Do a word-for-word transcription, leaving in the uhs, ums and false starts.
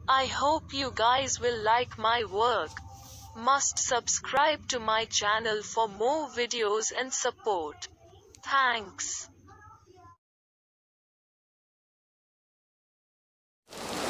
I hope you guys will like my work. Must subscribe to my channel for more videos and support. Thanks.